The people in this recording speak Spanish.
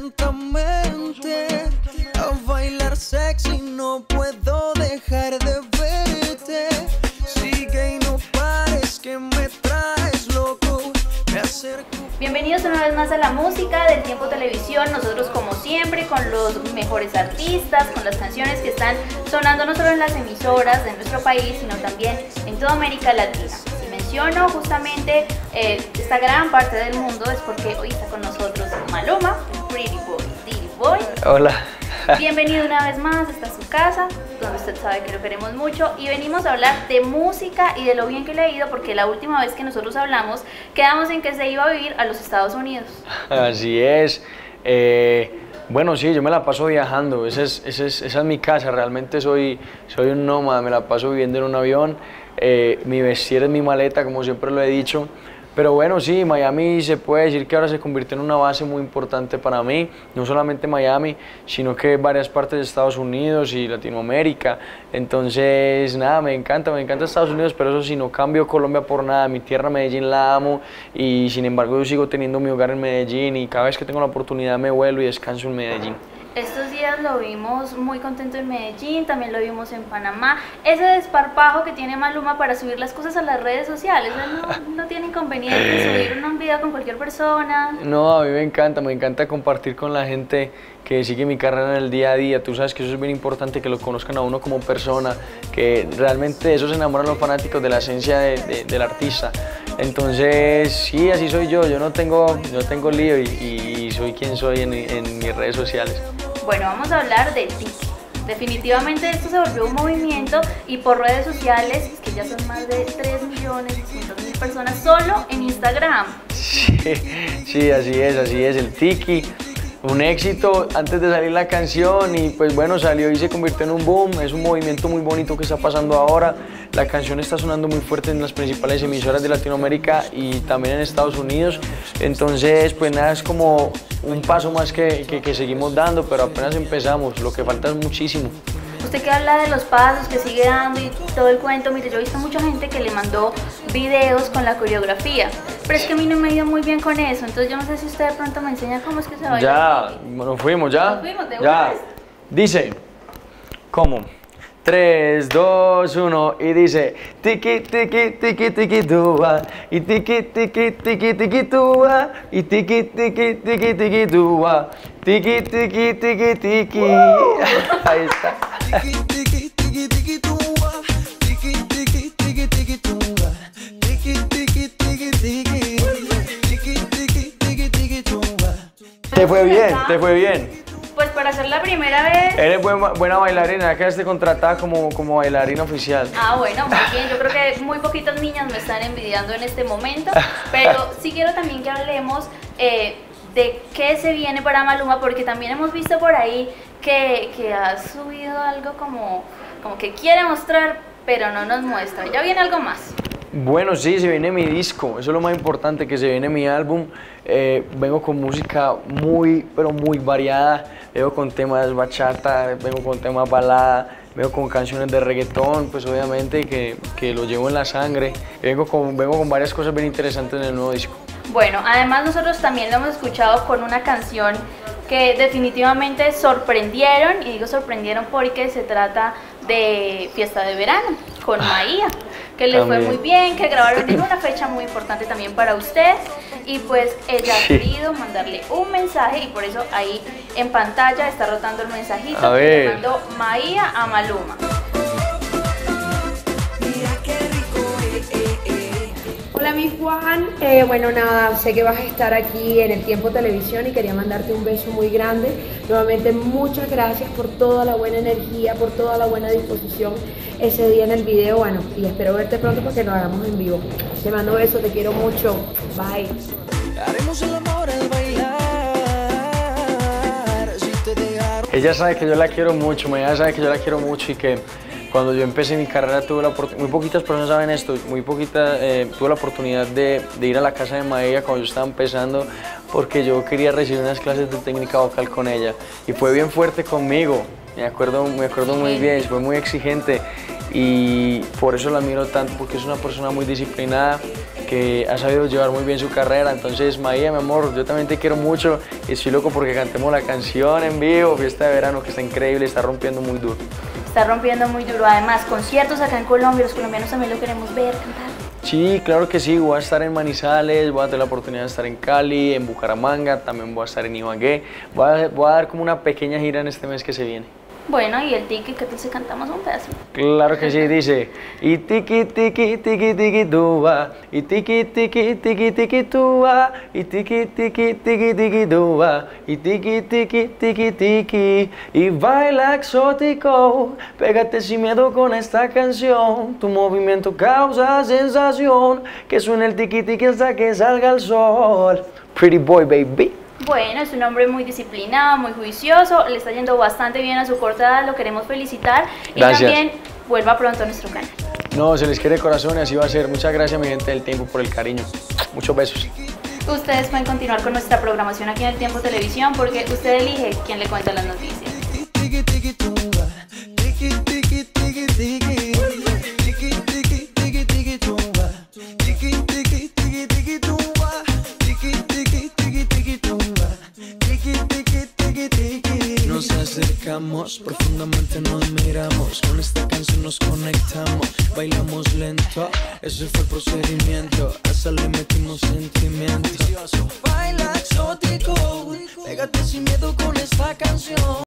lentamente a bailar sexy, no puedo dejar de verte. Sigue y no pares que me traes loco, me acerco. Bienvenidos una vez más a la música del Tiempo Televisión. Nosotros como siempre con los mejores artistas, con las canciones que están sonando no solo en las emisoras de nuestro país, sino también en toda América Latina. Si menciono justamente esta gran parte del mundo es porque hoy está con nosotros Maluma, Pretty Boy, Diddy Boy. Hola. Bienvenido una vez más, esta es su casa, donde usted sabe que lo queremos mucho y venimos a hablar de música y de lo bien que le ha ido, porque la última vez que nosotros hablamos quedamos en que se iba a vivir a los Estados Unidos. Así es. Bueno, sí, yo me la paso viajando, esa es mi casa, realmente soy un nómada, me la paso viviendo en un avión, mi vestir es mi maleta, como siempre lo he dicho. Pero bueno, sí, Miami se puede decir que ahora se convirtió en una base muy importante para mí, no solamente Miami, sino que varias partes de Estados Unidos y Latinoamérica. Entonces, nada, me encanta Estados Unidos, pero eso sí, no cambio Colombia por nada, mi tierra Medellín la amo y sin embargo yo sigo teniendo mi hogar en Medellín y cada vez que tengo la oportunidad me vuelvo y descanso en Medellín. Estos días lo vimos muy contento en Medellín, también lo vimos en Panamá. Ese desparpajo que tiene Maluma para subir las cosas a las redes sociales, él no tiene inconveniente en subir un video con cualquier persona. No, a mí me encanta compartir con la gente que sigue mi carrera en el día a día. Tú sabes que eso es bien importante, que lo conozcan a uno como persona, que realmente eso se enamoran los fanáticos de la esencia del artista. Entonces, sí, así soy yo no tengo lío y soy quien soy en mis redes sociales. Bueno, vamos a hablar de Tiki. Definitivamente esto se volvió un movimiento y por redes sociales, que ya son más de 3.200.000 personas solo en Instagram. Sí, así es, el Tiki. Un éxito antes de salir la canción y pues bueno, salió y se convirtió en un boom, es un movimiento muy bonito que está pasando ahora. La canción está sonando muy fuerte en las principales emisoras de Latinoamérica y también en Estados Unidos. Entonces, pues nada, es como un paso más que seguimos dando, pero apenas empezamos, lo que falta es muchísimo. Usted que habla de los pasos que sigue dando y todo el cuento, mire, yo he visto mucha gente que le mandó videos con la coreografía, pero es que a mí no me ha ido muy bien con eso, entonces yo no sé si usted de pronto me enseña cómo es que se baila. Ya, nos fuimos, ¿ya? Nos fuimos, de ya. una vez. Dice, ¿cómo? 3, 2, 1 y dice tiki tiki tiki tiki tua y tiki tiki tiki tiki tua y tiki tiki tiki tiki tua tiki tiki tiki tiki. Ahí está. Tiki tiki tiki tiki tua, tiki tiki tiki tiki tua, tiki tiki tiki tiki, tiki tiki tiki tiki tua. Te fue bien. Pues para ser la primera vez. Eres buena bailarina, quedaste contratada como bailarina oficial. Ah, bueno, muy bien, yo creo que muy poquitas niñas me están envidiando en este momento, pero sí quiero también que hablemos de qué se viene para Maluma, porque también hemos visto por ahí que ha subido algo como que quiere mostrar, pero no nos muestra. ¿Ya viene algo más? Bueno, sí, se viene mi disco, eso es lo más importante, que se viene mi álbum. Vengo con música pero muy variada, vengo con temas bachata, vengo con temas balada, vengo con canciones de reggaetón, pues obviamente que lo llevo en la sangre. Vengo con varias cosas bien interesantes en el nuevo disco. Bueno, además nosotros también lo hemos escuchado con una canción que definitivamente sorprendieron, y digo sorprendieron porque se trata de Fiesta de Verano con Maía, que le fue muy bien, que grabaron en una fecha muy importante también para usted y pues ella ha querido mandarle un mensaje y por eso ahí en pantalla está rotando el mensajito que le mandó Maía a Maluma. Hola mi Juan, bueno nada, sé que vas a estar aquí en el Tiempo Televisión y quería mandarte un beso muy grande. Nuevamente muchas gracias por toda la buena energía, por toda la buena disposición ese día en el video, bueno, y espero verte pronto porque lo hagamos en vivo. Te mando besos, te quiero mucho, bye. Haremos el amor al bailar, si te dejaron. Ella sabe que yo la quiero mucho, ella sabe que yo la quiero mucho y que cuando yo empecé mi carrera tuve la oportunidad, muy poquitas personas saben esto, tuve la oportunidad de ir a la casa de Maía cuando yo estaba empezando porque yo quería recibir unas clases de técnica vocal con ella y fue bien fuerte conmigo, me acuerdo muy bien, fue muy exigente y por eso la admiro tanto, porque es una persona muy disciplinada, que ha sabido llevar muy bien su carrera. Entonces, Maía, mi amor, yo también te quiero mucho y estoy loco porque cantemos la canción en vivo, Fiesta de Verano, que está increíble, está rompiendo muy duro. Está rompiendo muy duro, además conciertos acá en Colombia, los colombianos también lo queremos ver, cantar. Sí, claro que sí, voy a estar en Manizales, voy a tener la oportunidad de estar en Cali, en Bucaramanga, también voy a estar en Ibagué, voy a dar como una pequeña gira en este mes que se viene. Bueno, y el tiki, ¿qué tal si cantamos un pedazo? Claro que sí, dice, y tiki tiki tiki tiki tuba, y tiki tiki tiki tiki tuba, y tiki tiki tiki tiki tuba, y tiki tiki tiki tiki, y baila exótico, pégate sin miedo con esta canción, tu movimiento causa sensación, que suene el tiki tiki hasta que salga el sol. Pretty boy, baby. Bueno, es un hombre muy disciplinado, muy juicioso, le está yendo bastante bien a su corta edad, lo queremos felicitar y Gracias. también vuelva pronto a nuestro canal. No, se les quiere de corazón y así va a ser. Muchas gracias, mi gente del tiempo, por el cariño. Muchos besos. Ustedes pueden continuar con nuestra programación aquí en El Tiempo Televisión porque usted elige quién le cuenta las noticias. Tiki tiki tumba, tiki tiki tiki tiki, tiki tiki tiki tiki tumba, tiki tiki tiki tiki tumba, tiki tiki tiki tiki tumba, tiki tiki tiki tiki. Nos acercamos, profundamente nos miramos, con esta canción nos conectamos, bailamos lento, ese fue el procedimiento, hasta le metimos sentimiento. Baila exótico, pégate sin miedo con esta canción.